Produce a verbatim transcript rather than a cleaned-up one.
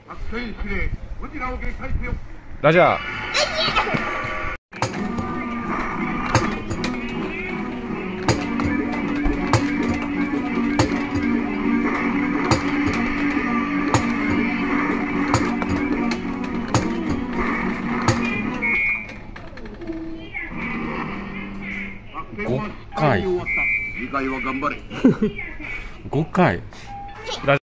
ラジャー。ごかい。次回は頑張れ。ごかい。